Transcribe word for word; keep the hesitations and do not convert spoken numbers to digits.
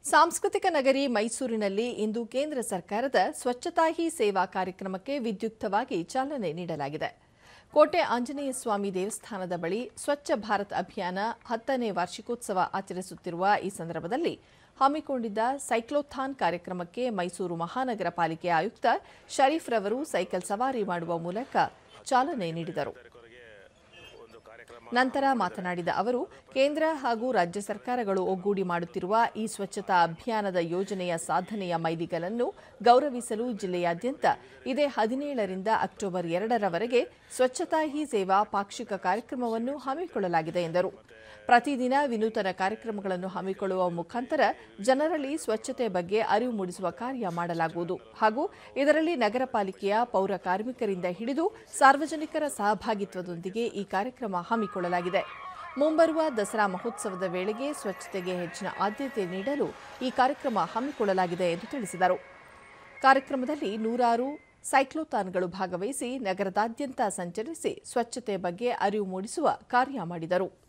ಸಾಂಸ್ಕೃತಿಕ ನಗರಿ ಮೈಸೂರಿನಲ್ಲಿ ಇಂದು ಕೇಂದ್ರ ಸರ್ಕಾರದ ಸ್ವಚ್ಛತಾ ಹಿ ಸೇವಾ ಕಾರ್ಯಕ್ರಮಕ್ಕೆ ವಿದ್ಯುಕ್ತವಾಗಿ ಚಾಲನೆ ನೀಡಲಾಗಿದೆ. ಕೋಟೆ ಆಂಜನೇಯ ಸ್ವಾಮಿ ದೇವಸ್ಥಾನದ ಬಳಿ ಸ್ವಚ್ಛ ಭಾರತ್ ಅಭಿಯಾನ ಹತ್ತನೇ ವಾರ್ಷಿಕೋತ್ಸವ ಆಚರಿಸುತ್ತಿರುವ ಈ ಸಂದರ್ಭದಲ್ಲಿ ಹಮ್ಮಿಕೊಂಡಿದ್ದ ಸೈಕ್ಲೋಥಾನ್ ಕಾರ್ಯಕ್ರಮಕ್ಕೆ ಮೈಸೂರು ಮಹಾನಗರ ಪಾಲಿಕೆ ಆಯುಕ್ತ ಶರೀಫ್ ರವರು ಸೈಕಲ್ ಸವಾರಿ ಮಾಡುವ ಮೂಲಕ ಚಾಲನೆ ನೀಡಿದರು. ನಂತರ ಮಾತನಾಡಿದ ಅವರು, ಕೇಂದ್ರ ಹಾಗೂ ರಾಜ್ಯ ಸರ್ಕಾರಗಳು ಒಗ್ಗೂಡಿ ಮಾಡುತ್ತಿರುವ ಈ ಸ್ವಚ್ಛತಾ ಅಭಿಯಾನದ ಯೋಜನೆಯ ಸಾಧನೆಯ ಮೈಲಿಗಲನ್ನು ಗೌರವಿಸಲು ಜಿಲ್ಲೆಯಾದ್ಯಂತ ಇದೇ ಹದಿನೇಳರಿಂದ ಅಕ್ಟೋಬರ್ ಎರಡರವರೆಗೆ ಸ್ವಚ್ಛತಾ ಹಿ ಸೇವಾ ಪಾಕ್ಷಿಕ ಕಾರ್ಯಕ್ರಮವನ್ನು ಹಮ್ಮಿಕೊಳ್ಳಲಾಗಿದೆ ಎಂದರು. ಪ್ರತಿದಿನ ವಿನೂತನ ಕಾರ್ಯಕ್ರಮಗಳನ್ನು ಹಮ್ಮಿಕೊಳ್ಳುವ ಮುಖಾಂತರ ಜನರಲ್ಲಿ ಸ್ವಚ್ಛತೆ ಬಗ್ಗೆ ಅರಿವು ಮೂಡಿಸುವ ಕಾರ್ಯ ಮಾಡಲಾಗುವುದು ಹಾಗೂ ಇದರಲ್ಲಿ ನಗರ ಪಾಲಿಕೆಯ ಪೌರ ಕಾರ್ಮಿಕರಿಂದ ಹಿಡಿದು ಸಾರ್ವಜನಿಕರ ಸಹಭಾಗಿತ್ವದೊಂದಿಗೆ ಈ ಕಾರ್ಯಕ್ರಮ ಹಮ್ಮಿಕೊಳ್ಳಲಾಗಿದೆ. ಮುಂಬರುವ ದಸರಾ ಮಹೋತ್ಸವದ ವೇಳೆಗೆ ಸ್ವಚ್ಛತೆಗೆ ಹೆಚ್ಚಿನ ಆದ್ಯತೆ ನೀಡಲು ಈ ಕಾರ್ಯಕ್ರಮ ಹಮ್ಮಿಕೊಳ್ಳಲಾಗಿದೆ ಎಂದು ತಿಳಿಸಿದರು. ಕಾರ್ಯಕ್ರಮದಲ್ಲಿ ನೂರಾರು ಸೈಕ್ಲೋಥಾನ್ಗಳು ಭಾಗವಹಿಸಿ ನಗರದಾದ್ಯಂತ ಸಂಚರಿಸಿ ಸ್ವಚ್ಛತೆ ಬಗ್ಗೆ ಅರಿವು ಮೂಡಿಸುವ ಕಾರ್ಯ ಮಾಡಿದರು.